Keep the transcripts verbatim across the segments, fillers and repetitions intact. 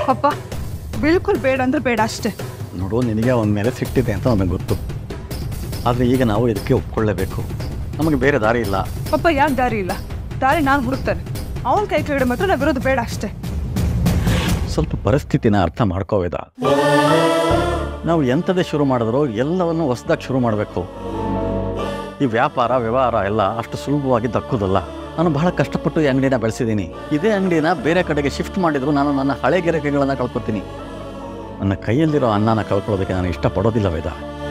ಪಪ್ಪ ಬಿಲ್ಕುಲ್ ಬೇಡ ಅಂದ್ರೆ ಬೇಡ ಅಷ್ಟೇ. ನೋಡು, ನಿನಗೆ ಅವನ ಮೇಲೆ ಸಿಟ್ಟಿದೆ ಅಂತ ನನಗೆ ಗೊತ್ತು. ಆದರೆ ಈಗ ನಾವು ಇದಕ್ಕೆ ಒಪ್ಕೊಳ್ಳೇಬೇಕು. ನಮಗೆ ಬೇರೆ ದಾರಿ ಇಲ್ಲ. ಪಪ್ಪ ಯಾಕೆ ದಾರಿ ಇಲ್ಲ? ದಾರಿ ನಾನು ಹುಡುಕ್ತೇನೆ. ಅವನ ಕೈ ಕೆಳಗಡೆ ಮಾತ್ರ ನಾವು ಇರೋದು ಬೇಡ ಅಷ್ಟೇ. ಸ್ವಲ್ಪ ಪರಿಸ್ಥಿತಿನ ಅರ್ಥ ಮಾಡ್ಕೋವೇದ. ನಾವು ಎಂಥದೇ ಶುರು ಮಾಡಿದ್ರು ಎಲ್ಲವನ್ನು ಹೊಸದಾಗಿ ಶುರು ಮಾಡಬೇಕು. ಈ ವ್ಯಾಪಾರ ವ್ಯವಹಾರ ಎಲ್ಲ ಅಷ್ಟು ಸುಲಭವಾಗಿ ದಕ್ಕುದಲ್ಲ. ನಾನು ಬಹಳ ಕಷ್ಟಪಟ್ಟು ಈ ಅಂಗಡಿನ ಬೆಳೆಸಿದ್ದೀನಿ. ಇದೇ ಅಂಗಡಿನ ಬೇರೆ ಕಡೆಗೆ ಶಿಫ್ಟ್ ಮಾಡಿದ್ರು ನಾನು ನನ್ನ ಹಳೆ ಗಿರಾಕಿಗಳನ್ನು ಕಳ್ಕೊತೀನಿ. ನನ್ನ ಕೈಯಲ್ಲಿರೋ ಅನ್ನನ ಕಳ್ಕೊಳ್ಳೋದಕ್ಕೆ ನಾನು ಇಷ್ಟಪಡೋದಿಲ್ಲ ವೇದ.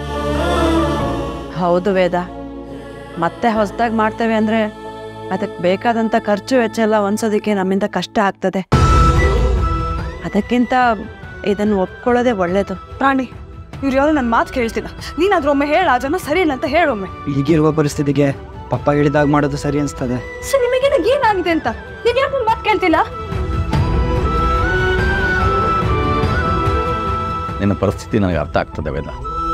ಹೌದು ವೇದ, ಮತ್ತೆ ಹೊಸದಾಗಿ ಮಾಡ್ತೇವೆ ಅಂದರೆ ಅದಕ್ಕೆ ಬೇಕಾದಂಥ ಖರ್ಚು ವೆಚ್ಚ ಎಲ್ಲ ಹೊಂದ್ಸೋದಕ್ಕೆ ನಮ್ಮಿಂದ ಕಷ್ಟ ಆಗ್ತದೆ. ಅದಕ್ಕಿಂತ ಇದನ್ನು ಒಪ್ಕೊಳ್ಳೋದೇ ಒಳ್ಳೇದು. ಪ್ರಾಣಿ, ಇವ್ರು ಯಾರು ನನ್ನ ಮಾತು ಕೇಳ್ತಿಲ್ಲ. ನೀನಾದ್ರೂ ಒಮ್ಮೆ ಹೇಳ, ಆ ಜನ ಸರಿ ಇಲ್ಲ ಅಂತ ಹೇಳೊಮ್ಮೆ. ಈಗಿರುವ ಪರಿಸ್ಥಿತಿಗೆ ಪಪ್ಪ ಹೇಳಿದಾಗ ಮಾಡೋದು ಸರಿ ಅನಿಸ್ತದೆ. ಸರ್, ನಿಮಗೇನ ಏನಾಗಿದೆ ಅಂತ ನೀವು ಯಾಕೆ ಮಾತು ಕೇಳ್ತಿಲ್ಲ? ನಿನ್ನ ಪರಿಸ್ಥಿತಿ ನನಗೆ ಅರ್ಥ ಆಗ್ತದೆ ವೇದ.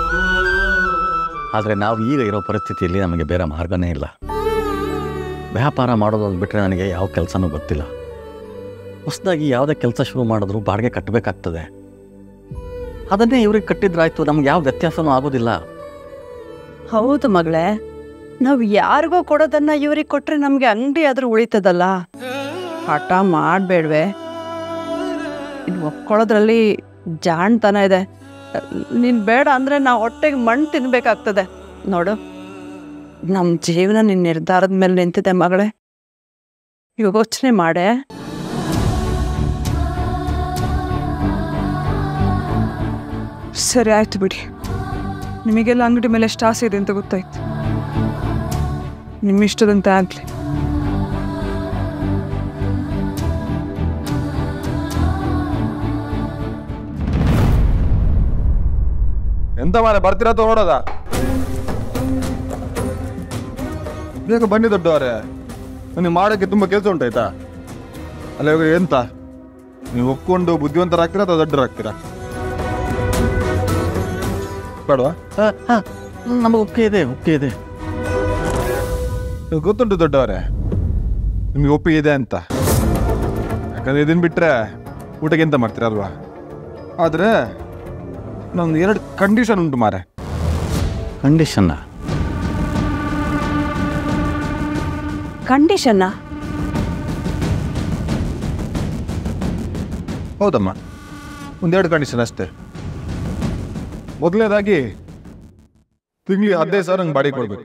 ಆದರೆ ನಾವು ಈಗ ಇರೋ ಪರಿಸ್ಥಿತಿಯಲ್ಲಿ ನಮಗೆ ಬೇರೆ ಮಾರ್ಗನೇ ಇಲ್ಲ. ವ್ಯಾಪಾರ ಮಾಡೋದು ಬಿಟ್ಟರೆ ನನಗೆ ಯಾವ ಕೆಲಸನೂ ಗೊತ್ತಿಲ್ಲ. ಹೊಸದಾಗಿ ಯಾವುದೇ ಕೆಲಸ ಶುರು ಮಾಡಿದ್ರು ಬಾಡಿಗೆ ಕಟ್ಟಬೇಕಾಗ್ತದೆ. ಅದನ್ನೇ ಇವ್ರಿಗೆ ಕಟ್ಟಿದ್ರಾಯ್ತು, ನಮ್ಗೆ ಯಾವ ವ್ಯತ್ಯಾಸನೂ ಆಗೋದಿಲ್ಲ. ಹೌದು ಮಗಳೇ, ನಾವು ಯಾರಿಗೋ ಕೊಡೋದನ್ನ ಇವ್ರಿಗೆ ಕೊಟ್ರೆ ನಮಗೆ ಅಂಗಡಿ ಆದ್ರೂ ಉಳಿತದಲ್ಲ. ಹಠ ಮಾಡಬೇಡ್ವೆ. ಇನ್ನು ಒಪ್ಕೊಳ್ಳೋದ್ರಲ್ಲಿ ಜಾಣ್ತನ ಇದೆ. ನೀನು ಬೇಡ ಅಂದರೆ ನಾವು ಹೊಟ್ಟೆಗೆ ಮಣ್ಣು ತಿನ್ಬೇಕಾಗ್ತದೆ. ನೋಡು, ನಮ್ಮ ಜೀವನ ನಿನ್ನ ನಿರ್ಧಾರದ ಮೇಲೆ ನಿಂತಿದೆ ಮಗಳೇ. ಯೋಚನೆ ಮಾಡೆ. ಸರಿ ಆಯ್ತು ಬಿಡಿ. ನಿಮಗೆಲ್ಲ ಅಂಗಡಿ ಮೇಲೆ ಎಷ್ಟು ಆಸೆ ಇದೆ ಅಂತ ಗೊತ್ತಾಯ್ತು. ನಿಮ್ಮ ಇಷ್ಟದಂತೆ ಆಗಲಿ. ಎಂತ ಮಾರೆ ಬರ್ತೀರಾ ಅಥವಾ ನೋಡೋದ? ಬೇಗ ಬನ್ನಿ ದೊಡ್ಡವರೇ, ನನಗೆ ಮಾಡೋಕ್ಕೆ ತುಂಬ ಕೆಲಸ ಉಂಟಾಯ್ತಾ? ಅಲ್ಲ, ಇವಾಗ ಎಂತ ನೀವು ಒಪ್ಕೊಂಡು ಬುದ್ಧಿವಂತರಾಗ್ತೀರಾ ಅಥವಾ ದೊಡ್ಡರಾಗ್ತೀರಾ? ಬೇಡವಾ? ನಮಗೆ ಒಪ್ಪಿಗೆ ಇದೆ, ಒಪ್ಪಿಗೆ ಇದೆ. ಗೊತ್ತುಂಟು ದೊಡ್ಡವರೇ, ನಿಮಗೆ ಒಪ್ಪಿಗೆ ಇದೆ ಅಂತ. ಯಾಕಂದ್ರೆ ಇದನ್ನು ಬಿಟ್ಟರೆ ಊಟಕ್ಕೆ ಎಂತ ಮಾಡ್ತೀರಾ ಅಲ್ವಾ? ಆದರೆ ನಂದು ಎರಡು ಕಂಡೀಷನ್ ಉಂಟು ಮಾರೆ. ಕಂಡೀಷನ್ನ? ಕಂಡೀಷನ್ನ? ಹೌದಮ್ಮ, ಒಂದೆರಡು ಕಂಡೀಷನ್ ಅಷ್ಟೇ. ಮೊದಲನೇದಾಗಿ ತಿಂಗಳಿಗೆ ಹದಿನೈದು ಸಾವಿರ ನಂಗೆ ಬಾಡಿಗೆ ಕೊಡ್ಬೇಕು.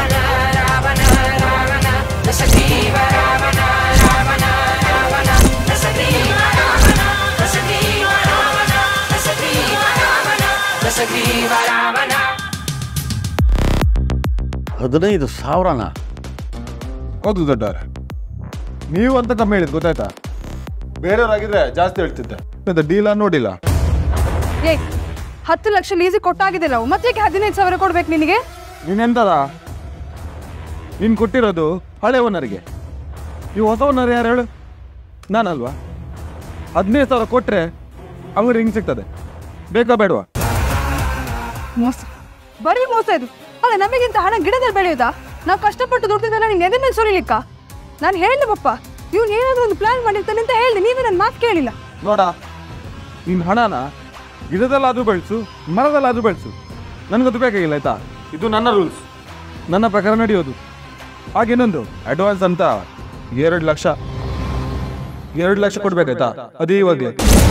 ಹದಿನೈದು ಸಾವಿರನ? ಹೌದು ದೊಡ್ಡವ್ರೆ, ನೀವು ಅಂತ ಕಮ್ಮಿ ಹೇಳಿದ್ ಗೊತ್ತಾಯ್ತಾ? ಬೇರೆಯವ್ರಾಗಿದ್ರೆ ಜಾಸ್ತಿ ಹೇಳ್ತಿದ್ದೆ. ಡೀಲ ನೋಡಿಲ್ಲ. ಏ, ಹತ್ತು ಲಕ್ಷ ಲೀಸಿಗೆ ಕೊಟ್ಟಾಗಿದೆ ನಾವು, ಮತ್ತೆ ಹದಿನೈದು ಸಾವಿರ ಕೊಡ್ಬೇಕು ನಿನಗೆ? ನೀನೆಂತದ? ನೀನು ಕೊಟ್ಟಿರೋದು ಹಳೆ ಓನರ್ಗೆ. ನೀವು ಹೊಸ ಓನರ್ ಯಾರು ಹೇಳು? ನಾನಲ್ವಾ? ಹದಿನೈದು ಸಾವಿರ ಕೊಟ್ಟರೆ ಅಂಗಡಿ ಹಿಂಗೆ ಸಿಗ್ತದೆ. ಬೇಕಾ ಬೇಡವಾ? ಮೋಸ, ಬರೀ ಮೋಸ ಇದು. ಅಲ್ಲ, ನಮಗಿಂತ ಹಣ ಗಿಡದಲ್ಲಿ ಬೆಳೆಯೋದಾ? ನಾವು ಕಷ್ಟಪಟ್ಟು ದುಡ್ದಿದ್ದೆಲ್ಲ ನಿಂಗೆ ಎದೆ ಮೇಲೆ ಸುರಿಲಿಕ್ಕ? ನಾನು ಹೇಳಿದೆ ಪಪ್ಪ, ಇವ್ನು ಏನಾದರೂ ಒಂದು ಪ್ಲಾನ್ ಮಾಡಿರ್ತಾನೆ ಅಂತ ಹೇಳಿದೆ. ನೀವೇ ನನ್ನ ಮಾತು ಕೇಳಿಲ್ಲ. ನೋಡ, ನಿನ್ನ ಹಣನ ಗಿಡದಲ್ಲಾದರೂ ಬೆಳೆಸು, ಮರದಲ್ಲಾದರೂ ಬೆಳೆಸು, ನನಗದು ಬೇಕಾಗಿಲ್ಲ ಆಯ್ತಾ? ಇದು ನನ್ನ ರೂಲ್ಸ್, ನನ್ನ ಪ್ರಕಾರ ನಡೆಯೋದು. ಹಾಗೇನೊಂದು ಅಡ್ವಾನ್ಸ್ ಅಂತ ಎರಡು ಲಕ್ಷ ಎರಡು ಲಕ್ಷ ಕೊಡ್ಬೇಕಾಯ್ತಾ? ಅದೇ ಇವಾಗ